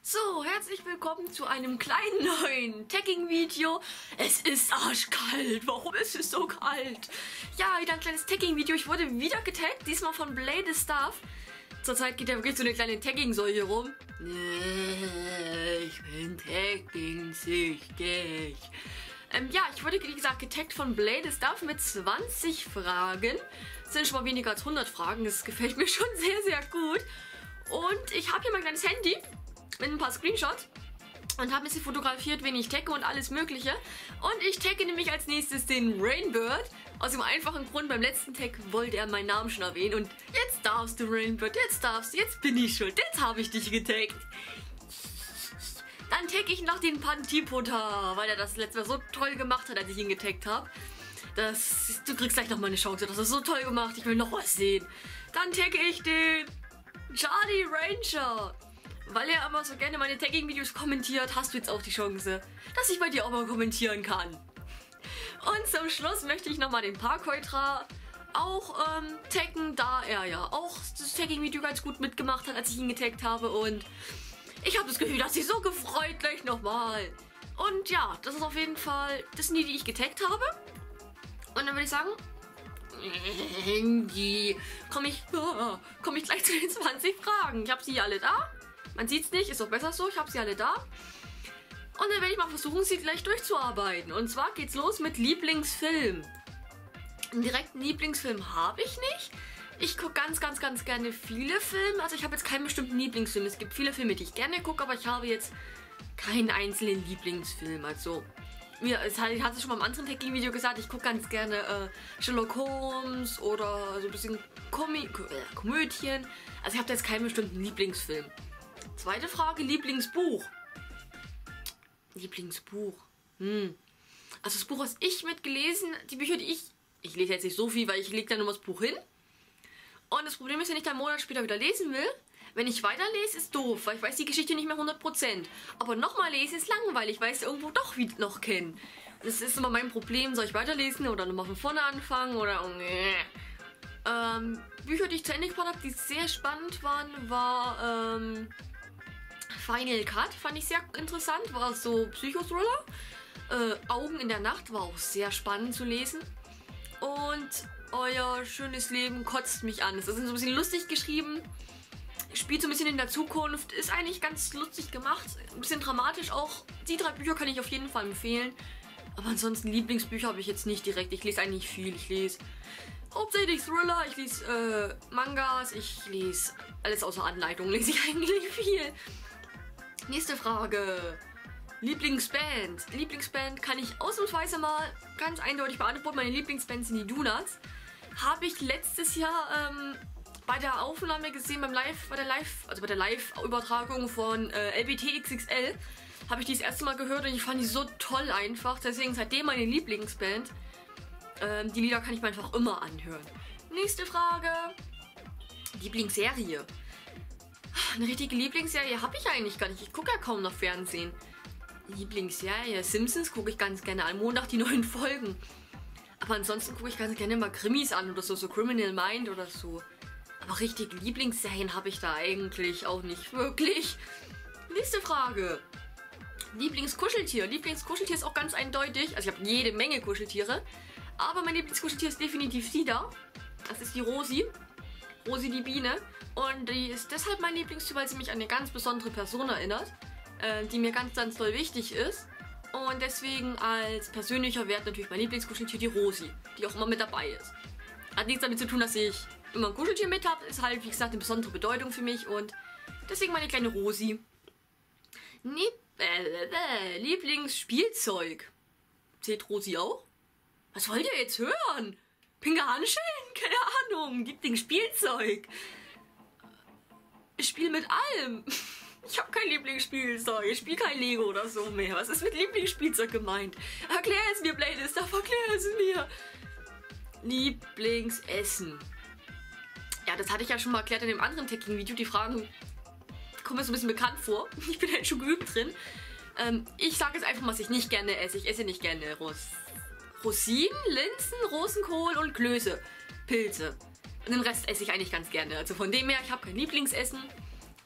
So, herzlich willkommen zu einem kleinen neuen Tagging-Video. Es ist arschkalt. Warum ist es so kalt? Ja, wieder ein kleines Tagging-Video. Ich wurde wieder getaggt, diesmal von Blade the Staff. Zurzeit geht ja wirklich so eine kleine Tagging-Säule rum. Ich bin Tagging-süchtig. Ja, ich wurde, wie gesagt, getaggt von Blade the Staff mit 20 Fragen. Das sind schon mal weniger als 100 Fragen. Das gefällt mir schon sehr, sehr gut. Und ich habe hier mein kleines Handy mit ein paar Screenshots und habe ein bisschen fotografiert, wen ich tagge und alles mögliche. Und ich tagge nämlich als nächstes den Rainbird. Aus dem einfachen Grund, beim letzten Tag wollte er meinen Namen schon erwähnen. Und jetzt darfst du, Rainbird, jetzt darfst du, jetzt bin ich schuld, jetzt habe ich dich getaggt. Dann tagge ich noch den Pantipota, weil er das letzte Mal so toll gemacht hat, als ich ihn getaggt habe. Du kriegst gleich nochmal eine Chance, das ist so toll gemacht, ich will noch was sehen. Dann tagge ich den Charlie Ranger. Weil er immer so gerne meine Tagging-Videos kommentiert, hast du jetzt auch die Chance, dass ich bei dir auch mal kommentieren kann. Und zum Schluss möchte ich nochmal den Parkoitra auch taggen, da er ja auch das Tagging-Video ganz gut mitgemacht hat, als ich ihn getaggt habe. Und ich habe das Gefühl, dass sich so gefreut gleich nochmal. Und ja, das ist auf jeden Fall, das sind die ich getaggt habe. Und dann würde ich sagen, komme ich gleich zu den 20 Fragen. Ich habe sie alle da. Man sieht es nicht, ist doch besser so, ich habe sie alle da. Und dann werde ich mal versuchen, sie gleich durchzuarbeiten. Und zwar geht's los mit Lieblingsfilm. Einen direkten Lieblingsfilm habe ich nicht. Ich gucke ganz gerne viele Filme. Also ich habe jetzt keinen bestimmten Lieblingsfilm. Es gibt viele Filme, die ich gerne gucke, aber ich habe jetzt keinen einzelnen Lieblingsfilm. Also, ich hatte es schon mal im anderen Tagging-Video gesagt, ich gucke ganz gerne Sherlock Holmes oder so ein bisschen Komödien. Also ich habe jetzt keinen bestimmten Lieblingsfilm. Zweite Frage, Lieblingsbuch. Lieblingsbuch. Also das Buch, was ich mitgelesen, die Bücher, die ich lese jetzt nicht so viel, weil ich lege da nur das Buch hin. Und das Problem ist, wenn ich dann einen Monat später wieder lesen will, wenn ich weiterlese, ist doof, weil ich weiß die Geschichte nicht mehr 100%. Aber nochmal lesen ist langweilig, weil ich es irgendwo doch wieder noch kenne. Und das ist immer mein Problem, soll ich weiterlesen oder nochmal von vorne anfangen oder... Bücher, die ich zu Ende gebracht habe, die sehr spannend waren, war Final Cut, fand ich sehr interessant, war so Psychothriller. Augen in der Nacht war auch sehr spannend zu lesen. Und Euer schönes Leben kotzt mich an. Es ist so ein bisschen lustig geschrieben, spielt so ein bisschen in der Zukunft, ist eigentlich ganz lustig gemacht, ein bisschen dramatisch auch. Die 3 Bücher kann ich auf jeden Fall empfehlen. Aber ansonsten Lieblingsbücher habe ich jetzt nicht direkt. Ich lese eigentlich viel. Ich lese hauptsächlich Thriller, ich lese Mangas, ich lese alles außer Anleitung, lese ich eigentlich viel. Nächste Frage. Lieblingsband. Lieblingsband kann ich ausnahmsweise mal ganz eindeutig beantworten. Meine Lieblingsband sind die Donuts. Habe ich letztes Jahr bei der Aufnahme gesehen, bei der Live-Übertragung von LBTXXL. Habe ich die das erste Mal gehört und ich fand die so toll einfach. Deswegen seitdem meine Lieblingsband. Die Lieder kann ich mir einfach immer anhören. Nächste Frage. Lieblingsserie. Eine richtige Lieblingsserie habe ich eigentlich gar nicht. Ich gucke ja kaum noch Fernsehen. Lieblingsserie. Simpsons gucke ich ganz gerne am Montag die neuen Folgen. Aber ansonsten gucke ich ganz gerne mal Krimis an oder so Criminal Mind oder so. Aber richtig Lieblingsserien habe ich da eigentlich auch nicht wirklich. Nächste Frage. Lieblingskuscheltier. Lieblingskuscheltier ist auch ganz eindeutig. Also ich habe jede Menge Kuscheltiere. Aber mein Lieblingskuscheltier ist definitiv die da. Das ist die Rosi. Rosi die Biene. Und die ist deshalb mein Lieblingstier, weil sie mich an eine ganz besondere Person erinnert. Die mir ganz doll wichtig ist. Und deswegen als persönlicher Wert natürlich mein Lieblingskuscheltier die Rosi. Die auch immer mit dabei ist. Hat nichts damit zu tun, dass ich immer ein Kuscheltier mit habe. Ist halt, wie gesagt, eine besondere Bedeutung für mich. Und deswegen meine kleine Rosi. Lieblingsspielzeug. Zählt Rosi auch? Was wollt ihr jetzt hören? Pinke Handschellen? Keine Ahnung. Lieblingsspielzeug. Ich spiele mit allem. Ich habe kein Lieblingsspielzeug. Ich spiele kein Lego oder so mehr. Was ist mit Lieblingsspielzeug gemeint? Erklär es mir, Playlist. Erklär es mir. Lieblingsessen. Ja, das hatte ich ja schon mal erklärt in dem anderen Tagging-Video. Die Fragen kommen mir so ein bisschen bekannt vor. Ich bin halt schon geübt drin. Ich sage jetzt einfach, was ich nicht gerne esse. Ich esse nicht gerne Rosinen, Linsen, Rosenkohl und Klöße. Pilze. Und den Rest esse ich eigentlich ganz gerne. Also von dem her, ich habe kein Lieblingsessen.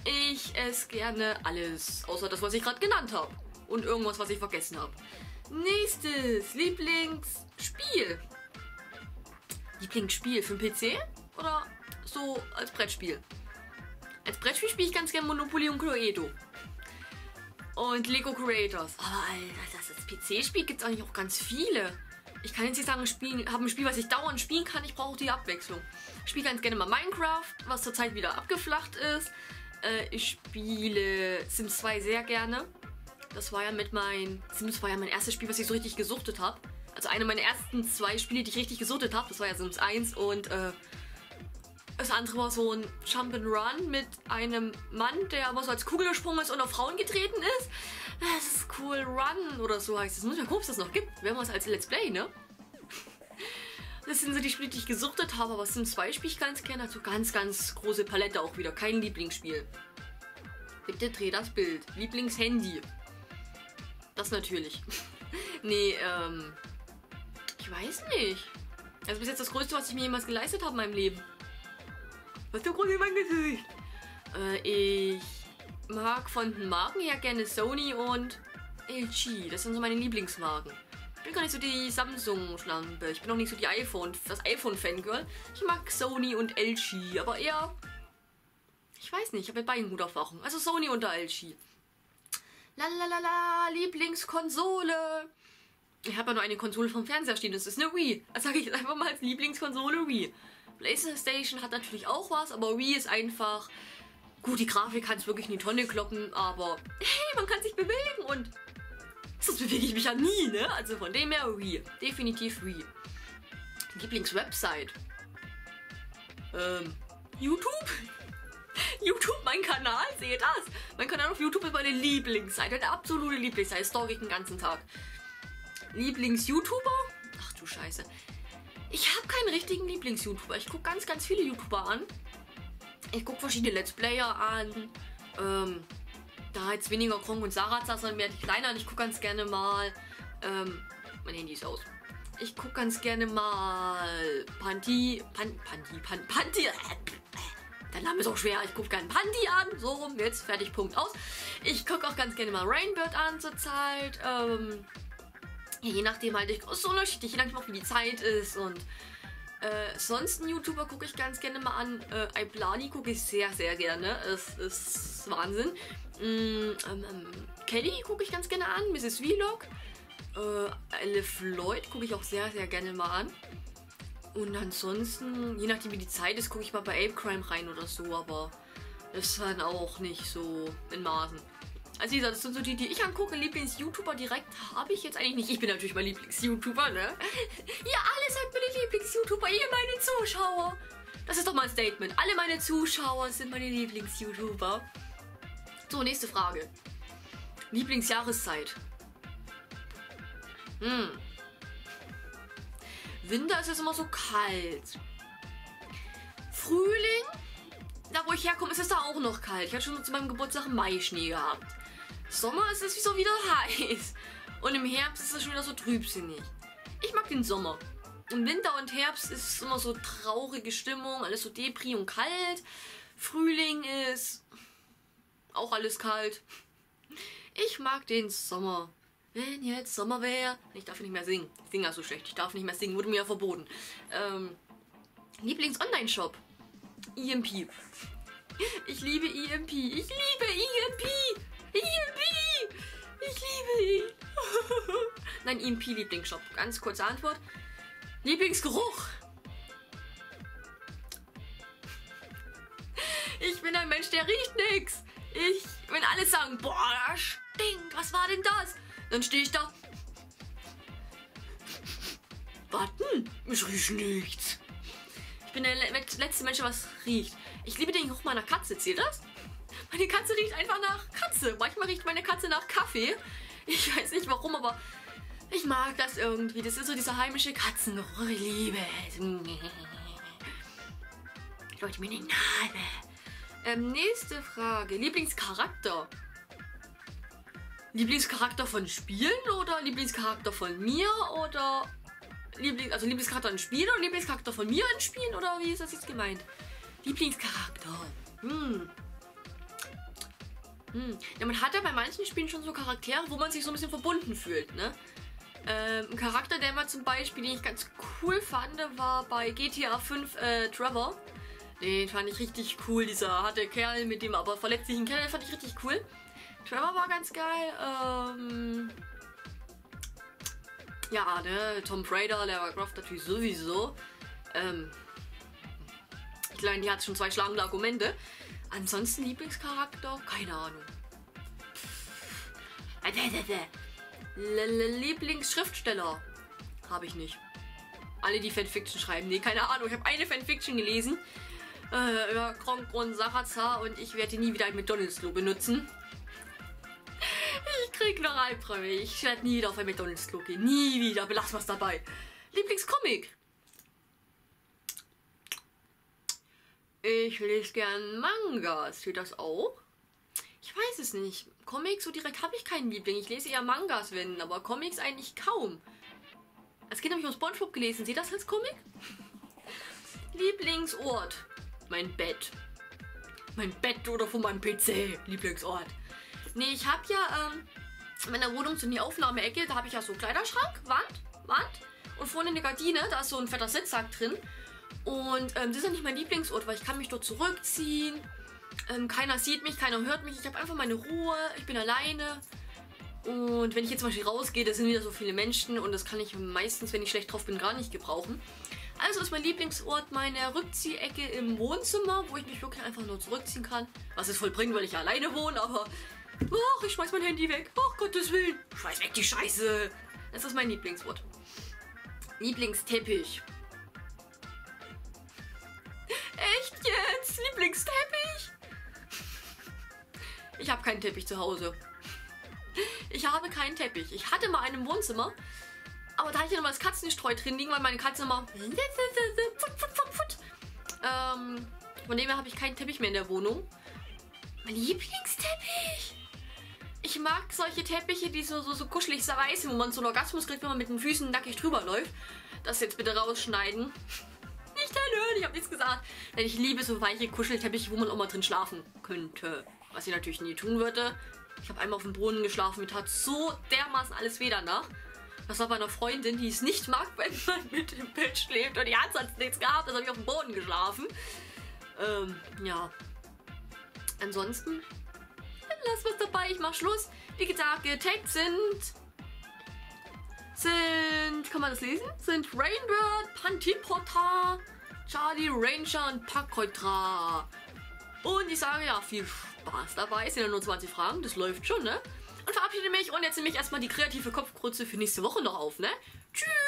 Ich esse gerne alles, außer das, was ich gerade genannt habe. Und irgendwas, was ich vergessen habe. Nächstes, Lieblingsspiel. Lieblingsspiel für den PC oder so als Brettspiel? Als Brettspiel spiele ich ganz gerne Monopoly und Cluedo. Und Lego Creators. Aber Alter, das als PC-Spiel gibt es eigentlich auch ganz viele. Ich kann jetzt nicht sagen, habe ein Spiel, was ich dauernd spielen kann. Ich brauche die Abwechslung. Ich spiele ganz gerne mal Minecraft, was zurzeit wieder abgeflacht ist. Ich spiele Sims 2 sehr gerne. Das war ja Sims war ja mein erstes Spiel, was ich so richtig gesuchtet habe. Also eine meiner ersten 2 Spiele, die ich richtig gesuchtet habe. Das war ja Sims 1 und das andere war so ein Jump'n'Run mit einem Mann, der aber so als Kugel gesprungen ist und auf Frauen getreten ist. Das ist cool Run oder so heißt es. Muss ich mal gucken, ob es das noch gibt. Wären wir es als Let's Play, ne? Das sind so die Spiele, die ich gesuchtet habe, aber Sims 2 spiele ich ganz gerne. Also ganz, ganz große Palette auch wieder. Kein Lieblingsspiel. Bitte dreh das Bild. Lieblingshandy. Das natürlich. Nee, ich weiß nicht. Also bis jetzt das Größte, was ich mir jemals geleistet habe in meinem Leben. Was ist der Grund in mein Gesicht? Ich mag von den Marken her gerne Sony und LG. Das sind so meine Lieblingsmarken. Ich bin gar nicht so die Samsung-Schlampe. Ich bin auch nicht so das iPhone-Fangirl. Ich mag Sony und LG, aber eher... Ich weiß nicht, ich habe mit beiden gut aufwachen. Also Sony und LG. Lalalala, Lieblingskonsole. Ich habe ja nur eine Konsole vom Fernseher stehen, das ist eine Wii. Das sage ich jetzt einfach mal als Lieblingskonsole Wii. PlayStation hat natürlich auch was, aber Wii ist einfach... Gut, die Grafik kann es wirklich in die Tonne kloppen, aber hey, man kann sich bewegen und... Sonst bewege ich mich ja nie, ne? Also von dem her Wii. Definitiv Wii. Lieblingswebsite. YouTube? YouTube, mein Kanal, seht das? Mein Kanal auf YouTube ist meine Lieblingsseite, eine absolute Lieblingsseite. Stalk ich den ganzen Tag. Lieblings-YouTuber? Ach du Scheiße. Ich habe keinen richtigen Lieblings-YouTuber. Ich gucke ganz, ganz viele YouTuber an. Ich gucke verschiedene Let's Player an. Da jetzt weniger Kronk und Sarazar, sondern mehr die kleiner. Ich gucke ganz gerne mal. Mein Handy ist aus. Ich gucke ganz gerne mal Panty. Der Name ist auch schwer. Ich gucke gerne Panty an. So rum, jetzt fertig, Punkt aus. Ich gucke auch ganz gerne mal Rainbird an zurzeit. Je nachdem halt, ist so unterschiedlich, je nachdem auch wie die Zeit ist und sonst einen YouTuber gucke ich ganz gerne mal an. Iplani gucke ich sehr, sehr gerne. Es ist Wahnsinn. Kelly gucke ich ganz gerne an. Mrs. Vlog. Elif Lloyd gucke ich auch sehr, sehr gerne mal an. Und ansonsten, je nachdem wie die Zeit ist, gucke ich mal bei Ape Crime rein oder so, aber das ist dann auch nicht so in Maßen. Also wie gesagt, das sind so die ich angucke. Lieblings-YouTuber direkt habe ich jetzt eigentlich nicht. Ich bin natürlich mein Lieblings-YouTuber, ne? Ihr alle seid meine Lieblings-YouTuber, ihr meine Zuschauer. Das ist doch mal ein Statement. Alle meine Zuschauer sind meine Lieblings-YouTuber. So, nächste Frage. Lieblingsjahreszeit. Winter ist es immer so kalt. Frühling, da wo ich herkomme, ist es da auch noch kalt. Ich hatte schon zu meinem Geburtstag Mai-Schnee gehabt. Sommer ist es so wieder heiß. Und im Herbst ist es schon wieder so trübsinnig. Ich mag den Sommer. Im Winter und Herbst ist es immer so traurige Stimmung, alles so Depri und kalt. Frühling ist auch alles kalt. Ich mag den Sommer. Wenn jetzt Sommer wäre... Ich darf nicht mehr singen. Ich singe ja so schlecht. Ich darf nicht mehr singen. Wurde mir ja verboten. Lieblings-Online-Shop. EMP. Ich liebe EMP. Ich liebe EMP. EMP. Ich liebe ihn. Nein, EMP-Lieblingsshop. Ganz kurze Antwort. Lieblingsgeruch. Ich bin ein Mensch, der riecht nix. Wenn alle sagen, boah, das stinkt. Was war denn das? Dann stehe ich da. Warten, ich rieche nichts. Ich bin der letzte Mensch, der was riecht. Ich liebe den Geruch meiner Katze. Zählt das? Meine Katze riecht einfach nach Katze. Manchmal riecht meine Katze nach Kaffee. Ich weiß nicht warum, aber ich mag das irgendwie. Das ist so dieser heimische Katzengeruch. Ich liebe es. Leute, mir den Namen. Nächste Frage. Lieblingscharakter. Lieblingscharakter von Spielen oder Lieblingscharakter von mir oder Lieblingscharakter in Spielen oder Lieblingscharakter von mir in Spielen oder wie ist das jetzt gemeint? Lieblingscharakter. Ja, man hat ja bei manchen Spielen schon so Charaktere, wo man sich so ein bisschen verbunden fühlt, ne? Ein Charakter, der mal zum Beispiel, den ich ganz cool fand, war bei GTA 5 Trevor. Den fand ich richtig cool, dieser harte Kerl mit dem aber verletzlichen Kerl, fand ich richtig cool. Trevor war ganz geil. Ja, ne, Tom Raider, Lara Croft natürlich sowieso. Ich glaube, die hat schon 2 schlagende Argumente. Ansonsten Lieblingscharakter? Keine Ahnung. Lieblingsschriftsteller? Habe ich nicht. Alle, die Fanfiction schreiben. Nee, keine Ahnung. Ich habe eine Fanfiction gelesen. Über Kronk und Sarazar und ich werde nie wieder ein McDonalds-Klo benutzen. Ich krieg noch Albträume. Ich werde nie wieder auf ein McDonalds-Klo gehen. Nie wieder. Belass was dabei. Lieblingscomic? Ich lese gern Mangas. Steht das auch? Ich weiß es nicht. Comics, so direkt habe ich keinen Liebling. Ich lese eher Mangas, wenn, aber Comics eigentlich kaum. Als Kind habe ich um SpongeBob gelesen. Seht ihr das als Comic? Lieblingsort? Mein Bett. Mein Bett oder von meinem PC. Lieblingsort. Nee, ich habe ja in meiner Wohnung so in die Aufnahmeecke, da habe ich ja so einen Kleiderschrank, Wand und vorne eine Gardine, da ist so ein fetter Sitzsack drin. Und das ist ja nicht mein Lieblingsort, weil ich kann mich dort zurückziehen. Keiner sieht mich, keiner hört mich. Ich habe einfach meine Ruhe, ich bin alleine. Und wenn ich jetzt zum Beispiel rausgehe, da sind wieder so viele Menschen und das kann ich meistens, wenn ich schlecht drauf bin, gar nicht gebrauchen. Also ist mein Lieblingsort meine Rückziehecke im Wohnzimmer, wo ich mich wirklich einfach nur zurückziehen kann. Was es voll bringt, weil ich alleine wohne, aber ich schmeiß mein Handy weg. Ach, Gottes Willen. Schmeiß weg die Scheiße. Das ist mein Lieblingswort. Lieblingsteppich. Echt jetzt? Lieblingsteppich? Ich habe keinen Teppich zu Hause. Ich habe keinen Teppich. Ich hatte mal einen im Wohnzimmer, aber da hatte ich ja noch mal das Katzenstreu drin liegen, weil meine Katze immer von dem her habe ich keinen Teppich mehr in der Wohnung. Mein Lieblingsteppich? Ich mag solche Teppiche, die so kuschelig weiß sind, wo man so einen Orgasmus kriegt, wenn man mit den Füßen nackig drüber läuft. Das jetzt bitte rausschneiden. Nicht erhören, ich habe nichts gesagt. Denn ich liebe so weiche Kuschelteppiche, wo man auch mal drin schlafen könnte. Was ich natürlich nie tun würde. Ich habe einmal auf dem Boden geschlafen, mir tat so dermaßen alles weh danach. Das war bei einer Freundin, die es nicht mag, wenn man mit dem Bett schläft. Und die hat sonst nichts gehabt, das habe ich auf dem Boden geschlafen. Ja. Ansonsten, lass was dabei, ich mach Schluss. Wie gesagt, getaggt sind, kann man das lesen? Sind Rainbird, Pantipota, Charlie Ranger und Pakoitra. Und ich sage ja, viel Spaß dabei. Es sind ja nur 20 Fragen, das läuft schon, ne? Und verabschiede mich und jetzt nehme ich erstmal die kreative Kopfkrütze für nächste Woche noch auf, ne? Tschüss!